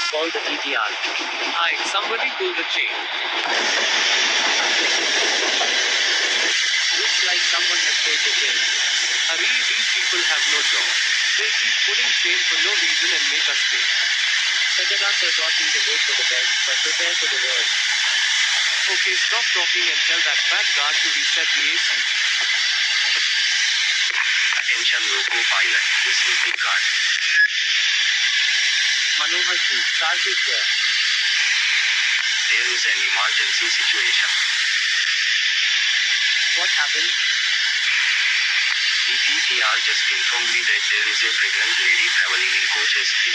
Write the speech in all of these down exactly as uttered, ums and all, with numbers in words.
call the T T R. Hi, somebody pull the chain. Looks like someone has pulled the chain. Hurry, these people have no job. They keep pulling chain for no reason and make us pay. Settlers are talking to hope for the best, but prepare for the worst. Okay, stop talking and tell that fat guard to reset the A C. Attention loco pilot, this is the guard. Manohar ji, Karthik here. There is an emergency situation. What happened? The T T R just informed me that there is a pregnant lady traveling in coach S three.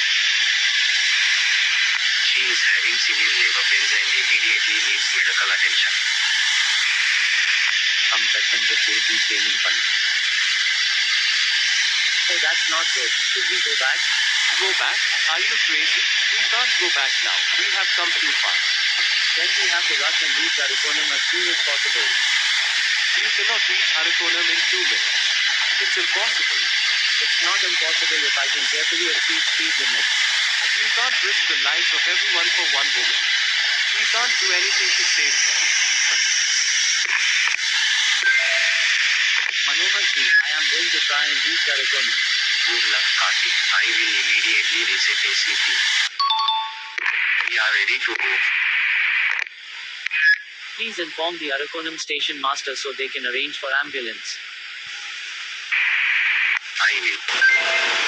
She is having severe labor pains and immediately needs medical attention. हम session the safety training fund. Oh, that's not good. Should we go back? Go back? Are you crazy? We can't go back now. We have come too far. Then we have to rush and reach Arakonam as soon as possible. You cannot reach Arakonam in two minutes. It's impossible. It's not impossible if I can carefully achieve speed limit. You can't risk the lives of everyone for one woman. We can't do anything to save her. Manohar ji, I am going to try and reach Arakonam. Good luck, Karthik. I will immediately reset A C P. We are ready to go. Please inform the Arakonam station master so they can arrange for ambulance. I will.